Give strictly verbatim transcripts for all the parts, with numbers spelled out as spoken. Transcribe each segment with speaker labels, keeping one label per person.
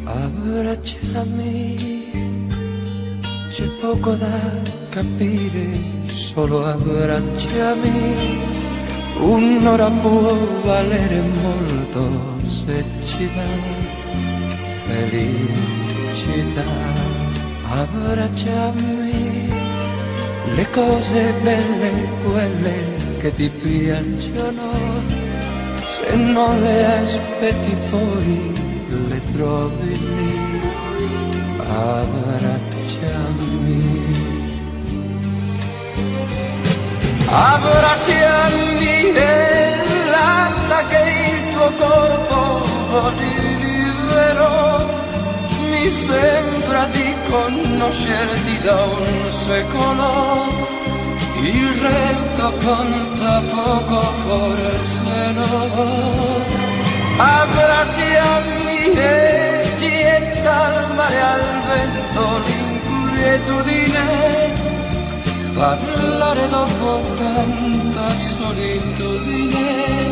Speaker 1: Abbracciami, c'è poco da capire, solo abbracciami. Un'ora può valere molto se ci dà felicità. Abbracciami, le cose belle, quelle che ti piacciono, se non le aspetti poi le trovi lì. Abbracciami, abbracciami e lascia che il tuo corpo voli libero. Mi sembra di conoscerti da un secolo, il resto conta poco, forse no. Abbracciami e getta al mare, al vento, l'inquietudine. Parlare dopo tanta solitudine,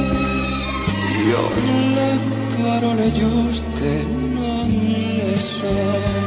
Speaker 1: io le parole giuste non le so.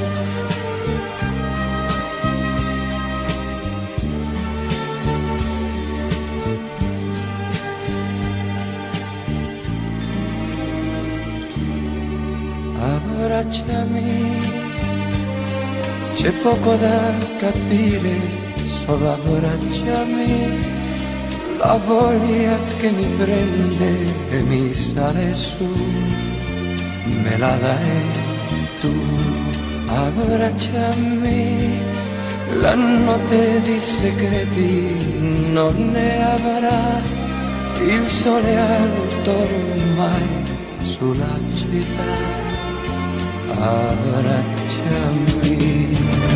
Speaker 1: Abbracciami, c'è poco da capire, solo abbracciami. La voglia che mi prende e mi sale su, me la dai tu. Abbracciami, la notte di segreti non ne avrà, il sole alto ormai sulla città. Abbracciami,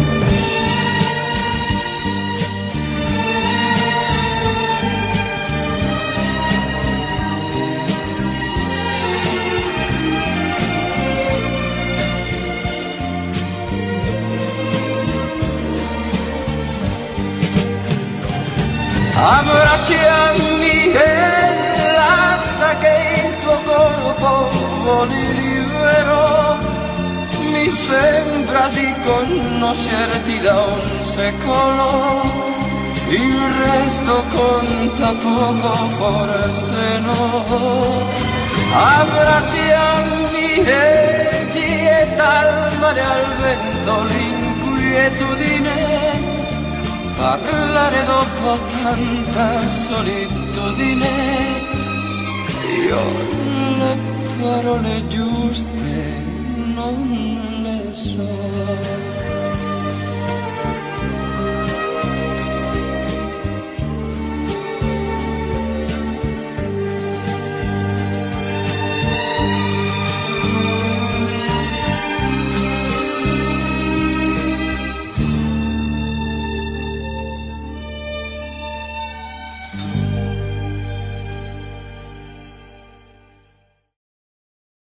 Speaker 1: abbracciami e lascia che il tuo corpo voli libero. Mi sembra di conoscerti da un secolo, il resto conta poco, forse no. Abbracciami e getta al mare, al vento, l'inquietudine. Parlare dopo tanta solitudine, io le parole giuste non le so.